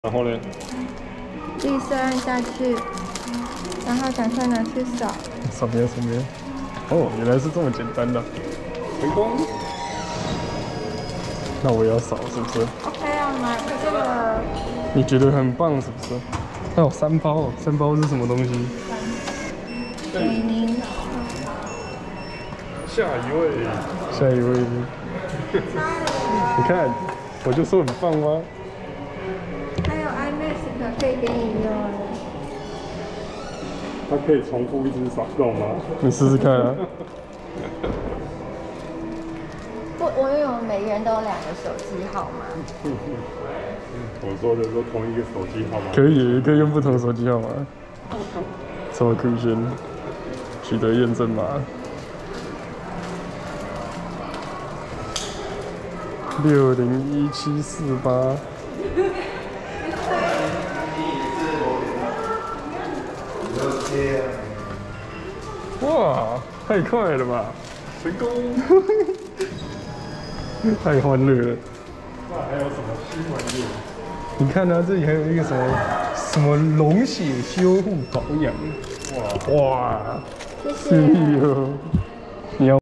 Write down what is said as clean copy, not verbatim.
然后呢？ 绿色按下去，然后赶快拿去扫。 扫描。哦，原来是这么简单的。成功。那我也要扫，是不是 OK 啊，买这个。 你觉得很棒，是不是？还有3包，3包是什么东西？ 给您。 下一位。你看，我就说很棒吗？ 还有 iMask 可以给你用。 它可以重复一直扫动吗？ 你试试看啊。 我以为每个人都有2个手机号码。 我说的说同一个手机号码。 可以用不同手机号码。超酷炫！取得验证码。601748。哇，太快了吧！ 成功！ 太欢乐了。 那还有什么新玩意？ 你看啊，这里还有一个什么溶血修护保养。哇， 谢谢。 是哦。你要。